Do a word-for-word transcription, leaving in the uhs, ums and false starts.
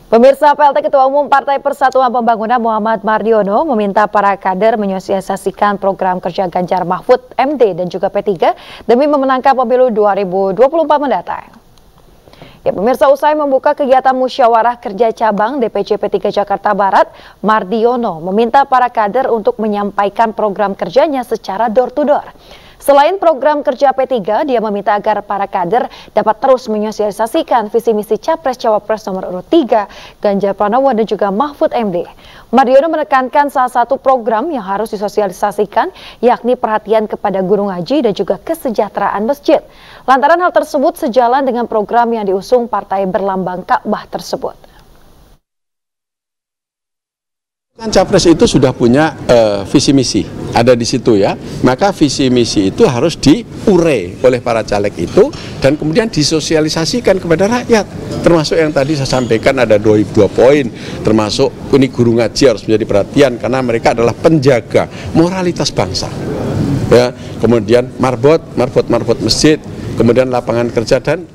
Pemirsa, P L T Ketua Umum Partai Persatuan Pembangunan Muhammad Mardiono meminta para kader menyosialisasikan program kerja Ganjar Mahfud M D dan juga P tiga demi memenangkan pemilu dua ribu dua puluh empat mendatang. Ya, pemirsa, usai membuka kegiatan musyawarah kerja cabang D P C P tiga Jakarta Barat, Mardiono meminta para kader untuk menyampaikan program kerjanya secara door to door. Selain program kerja P tiga, dia meminta agar para kader dapat terus menyosialisasikan visi misi Capres-Cawapres nomor urut tiga, Ganjar Pranowo dan juga Mahfud M D. Mardiono menekankan salah satu program yang harus disosialisasikan yakni perhatian kepada guru ngaji dan juga kesejahteraan masjid. Lantaran hal tersebut sejalan dengan program yang diusung partai berlambang Ka'bah tersebut. Kan Capres itu sudah punya uh, visi misi, ada di situ ya. Maka visi misi itu harus diurai oleh para caleg itu dan kemudian disosialisasikan kepada rakyat. Termasuk yang tadi saya sampaikan ada dua, dua poin, termasuk ini guru ngaji harus menjadi perhatian karena mereka adalah penjaga moralitas bangsa. Ya, kemudian marbot, marbot, marbot masjid, kemudian lapangan kerja dan